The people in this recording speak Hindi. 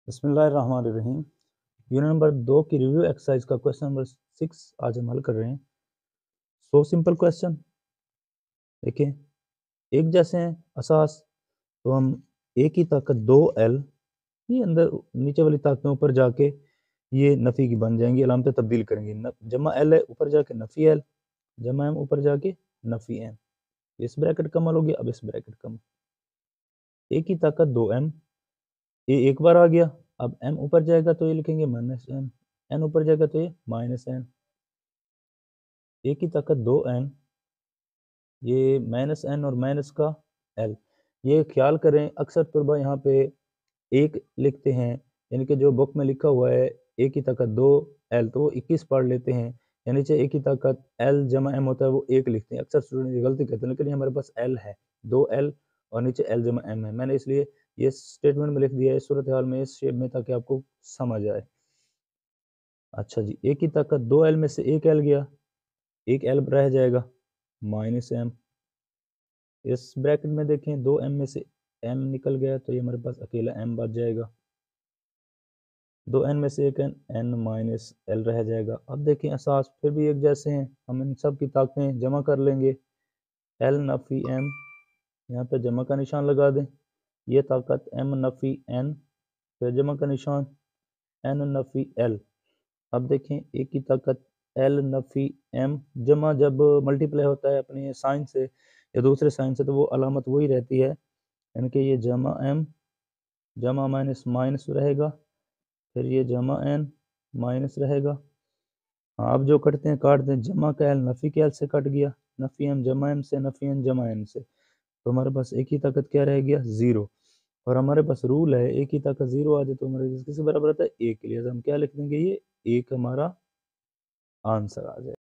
बिस्मिल्लाहिर्रहमानिर्रहीम। यूनिट नंबर 2 की रिव्यू एक्सरसाइज का क्वेश्चन नंबर 6 आज हम हल कर रहे हैं। सो सिंपल क्वेश्चन देखिए, एक जैसे हैं असास, तो हम ए की ताकत 2l, ये अंदर नीचे वाली ताकतें ऊपर जाके ये नफ़ी की बन जाएंगी, अलामतें तब्दील करेंगी। जमा एल है ऊपर जाके नफ़ी एल, जमा एम ऊपर जाके नफ़ी एम। इस ब्रैकेट कमल हो गया, अब इस ब्रैकेट कम। ए की ताकत 2m, ए एक बार आ गया, अब m ऊपर जाएगा तो ये लिखेंगे माइनस m, n ऊपर जाएगा तो ये माइनस n। ए की ताकत 2n, ये माइनस n और माइनस का l। ये ख्याल करें अक्सर तलबा यहाँ पे एक लिखते हैं, यानी कि जो बुक में लिखा हुआ है ए की ताकत 2l तो वो 21 पढ़ लेते हैं, यानी नीचे ए की ताकत l जमा m होता है वो एक लिखते हैं। अक्सर स्टूडेंट ये गलती करते हैं, लेकिन हमारे पास l है, 2l और नीचे l जमा m है। मैंने इसलिए ये स्टेटमेंट में लिख दिया है इस सूरत हाल में, इस शेप में, ताकि आपको समझ आए। अच्छा जी, ए की ताकत 2l में से एक l गया, एक l रह जाएगा माइनस m। इस ब्रैकेट में देखें 2m में से m निकल गया तो ये हमारे पास अकेला m बच जाएगा। 2n में से एक n माइनस l रह जाएगा। अब देखें असास फिर भी एक जैसे हैं, हम इन सब की ताकतें जमा कर लेंगे। l नफ़ी m, यहाँ पे जमा का निशान लगा दें। ये ताकत m नफ़ी n, फिर जमा का निशान, n नफ़ी l। अब देखें एक की ताकत l नफ़ी m, जमा जब मल्टीप्लाई होता है अपने साइन से या दूसरे साइन से तो वो अलामत वही रहती है, यानी कि ये जमा m जमा माइनस माइनस रहेगा, फिर ये जमा n माइनस रहेगा। हाँ, अब जो कटते हैं काट दें, जमा का l नफ़ी के l से कट गया, नफ़ी m जमा m से, नफ़ी n जमा n से, तो हमारे पास एक ही ताकत क्या रह गया, ज़ीरो। और हमारे पास रूल है एक ही ताकत ज़ीरो आ जाए तो हमारे किसके बराबर आता है, एक के लिए। हम क्या लिख देंगे, ये एक हमारा आंसर आ जाए।